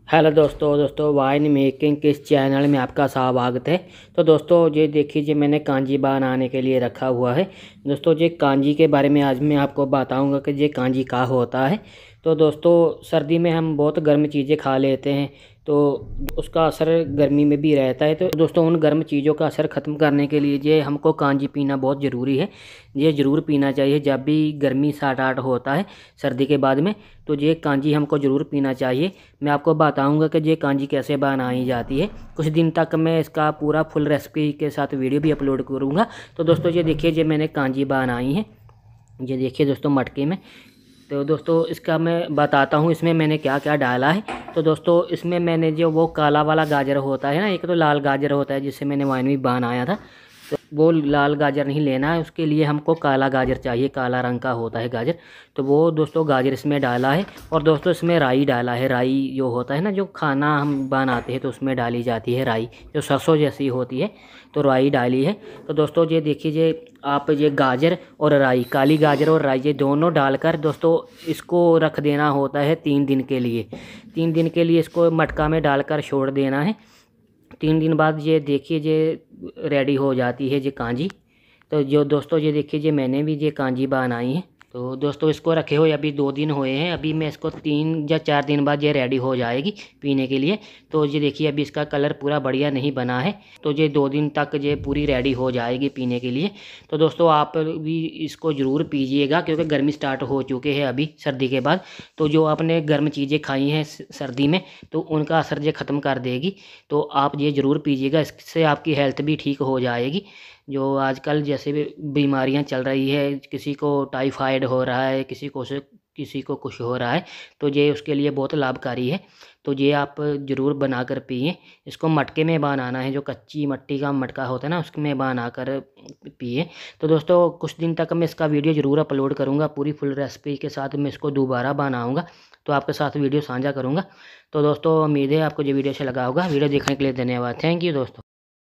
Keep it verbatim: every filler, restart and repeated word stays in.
Hello दोस्तों दोस्तों wine making के इस चैनल में आपका स्वागत है। तो दोस्तों ये देखिए जो मैंने कांजी बनाने के लिए रखा हुआ है। दोस्तों ये कांजी के बारे में आज मैं आपको बताऊंगा कि ये कांजी क्या होता है। तो दोस्तों सर्दी में हम बहुत गर्म चीज़ें खा लेते हैं तो उसका असर गर्मी में भी रहता है। तो दोस्तों उन गर्म चीज़ों का असर ख़त्म करने के लिए ये हमको कांजी पीना बहुत ज़रूरी है। ये ज़रूर पीना चाहिए जब भी गर्मी स्टार्ट होता है सर्दी के बाद में, तो ये कांजी हमको ज़रूर पीना चाहिए। मैं आपको बताऊंगा कि ये कांजी कैसे बनाई जाती है। कुछ दिन तक मैं इसका पूरा फुल रेसिपी के साथ वीडियो भी अपलोड करूंगा। तो दोस्तों ये देखिए ये मैंने कांजी बनाई है, ये देखिए दोस्तों मटके में। तो दोस्तों इसका मैं बताता हूँ इसमें मैंने क्या क्या डाला है। तो दोस्तों इसमें मैंने जो वो काला वाला गाजर होता है ना, एक तो लाल गाजर होता है जिससे मैंने वाइन भी बनाया था, तो वो लाल गाजर नहीं लेना है, उसके लिए हमको काला गाजर चाहिए, काला रंग का होता है गाजर। तो वो दोस्तों गाजर इसमें डाला है। और दोस्तों इसमें राई डाला है। राई जो होता है ना, जो खाना हम बनाते हैं तो उसमें डाली जाती है राई, जो सरसों जैसी होती है, तो राई डाली है। तो दोस्तों ये देखिए आप ये गाजर और राई, काली गाजर और राई, ये दोनों डालकर दोस्तों इसको रख देना होता है तीन दिन के लिए। तीन दिन के लिए इसको मटका में डालकर छोड़ देना है। तीन दिन बाद ये देखिए ये रेडी हो जाती है ये कांजी। तो जो दोस्तों ये देखिए ये मैंने भी ये कांजी बनाई है। तो दोस्तों इसको रखे हुए अभी दो दिन हुए हैं, अभी मैं इसको तीन या चार दिन बाद ये रेडी हो जाएगी पीने के लिए। तो ये देखिए अभी इसका कलर पूरा बढ़िया नहीं बना है, तो ये दो दिन तक ये पूरी रेडी हो जाएगी पीने के लिए। तो दोस्तों आप भी इसको ज़रूर पीजिएगा क्योंकि गर्मी स्टार्ट हो चुके हैं अभी सर्दी के बाद। तो जो आपने गर्म चीज़ें खाई हैं सर्दी में तो उनका असर ये ख़त्म कर देगी। तो आप ये ज़रूर पीजिएगा, इससे आपकी हेल्थ भी ठीक हो जाएगी। जो आजकल जैसे भी बीमारियां चल रही है, किसी को टाइफाइड हो रहा है, किसी को से किसी को कुछ हो रहा है, तो ये उसके लिए बहुत लाभकारी है। तो ये आप ज़रूर बनाकर पिए। इसको मटके में बनाना है, जो कच्ची मिट्टी का मटका होता है ना उसमें बनाकर पिए। तो दोस्तों कुछ दिन तक मैं इसका वीडियो ज़रूर अपलोड करूँगा, पूरी फुल रेसिपी के साथ मैं इसको दोबारा बनाऊँगा तो आपके साथ वीडियो साझा करूँगा। तो दोस्तों उम्मीद है आपको ये वीडियो अच्छा लगा होगा। वीडियो देखने के लिए धन्यवाद। थैंक यू दोस्तों।